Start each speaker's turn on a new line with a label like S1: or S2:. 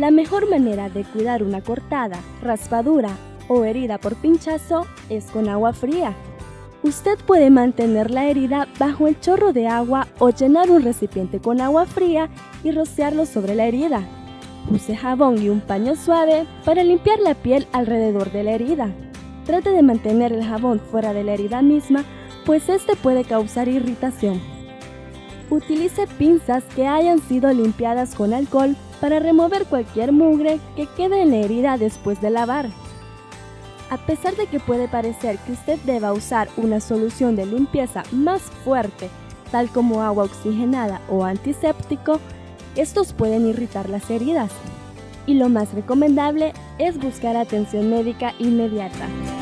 S1: La mejor manera de cuidar una cortada, raspadura o herida por pinchazo es con agua fría. Usted puede mantener la herida bajo el chorro de agua o llenar un recipiente con agua fría y rociarlo sobre la herida. Use jabón y un paño suave para limpiar la piel alrededor de la herida. Trate de mantener el jabón fuera de la herida misma, pues este puede causar irritación. Utilice pinzas que hayan sido limpiadas con alcohol para remover cualquier mugre que quede en la herida después de lavar. A pesar de que puede parecer que usted deba usar una solución de limpieza más fuerte, tal como agua oxigenada o antiséptico, estos pueden irritar las heridas. Y lo más recomendable es buscar atención médica inmediata.